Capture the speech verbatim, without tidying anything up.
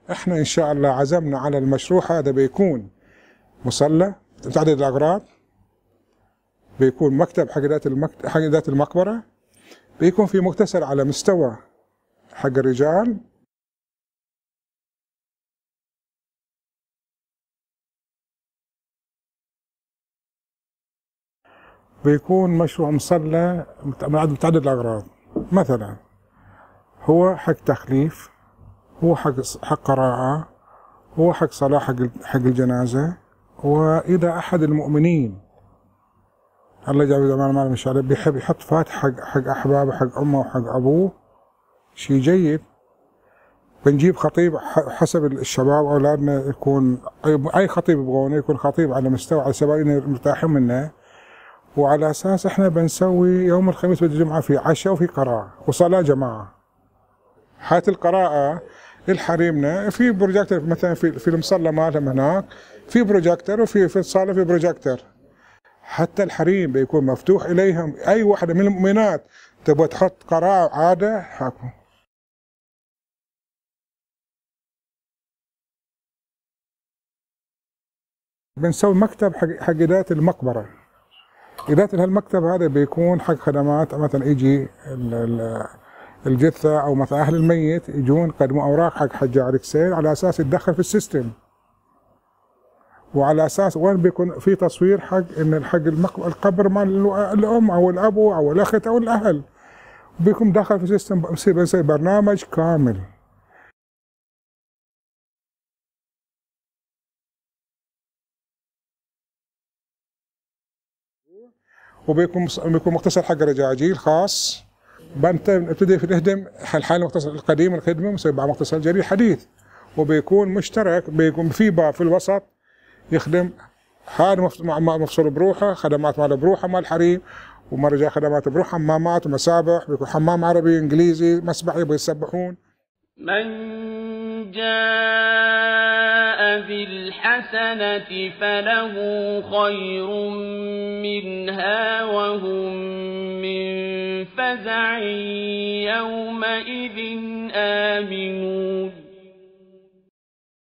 احنا ان شاء الله عزمنا على المشروع هذا، بيكون مصلى متعدد الاغراض، بيكون مكتب حق ذات المكت... حق ذات المقبره، بيكون في مغتسل على مستوى حق الرجال، بيكون مشروع مصلى متعدد الاغراض، مثلا هو حق تخليف، هو حق حق قراءة، هو حق صلاة حق حق الجنازة. وإذا أحد المؤمنين الله يجعل زمان ما إن شاء الله بيحب يحط فاتح حق حق أحبابه، حق أمه وحق أبوه، شيء جيد. بنجيب خطيب حسب الشباب أولادنا، يكون أي خطيب يبغونه يكون خطيب على مستوى، على سبيل مرتاحين منه. وعلى أساس إحنا بنسوي يوم الخميس والجمعة في عشاء وفي قراءة وصلاة جماعة. حالة القراءة للحريمنا في بروجيكتور، مثلا في في المصلى مالهم هناك في بروجيكتور، وفي في الصالة في بروجيكتور. حتى الحريم بيكون مفتوح إليهم، أي واحدة من المؤمنات تبغى تحط قراءة عادة حكم. بنسوي مكتب حق حق إدارة المقبرة. إدارة هالمكتب هذا بيكون حق خدمات، مثلا يجي الجثة أو مثلا أهل الميت يجون يقدموا أوراق حق حجار إكسيل على أساس يتدخل في السيستم، وعلى أساس وين بيكون في تصوير حق إن حق القبر مال الأم أو الأب أو الأخت أو الأهل، بيكون داخل في السيستم، بيصير برنامج كامل. وبيكون بيكون مختصر حق رجاجيل خاص. بنبتدي في نهدم الحال المختصر القديم الخدمه، ونسوي بعد مختصر جديد حديث. وبيكون مشترك، بيكون في باب في الوسط يخدم هذا مفصول بروحه، خدمات ماله بروحه مال الحريم، ومرجع خدمات بروح حمامات ومسابح، بيكون حمام عربي انجليزي مسبح يبغى يسبحون. من جاء بالحسنة فله خير منها وهم من فزع يومئذ آمنون.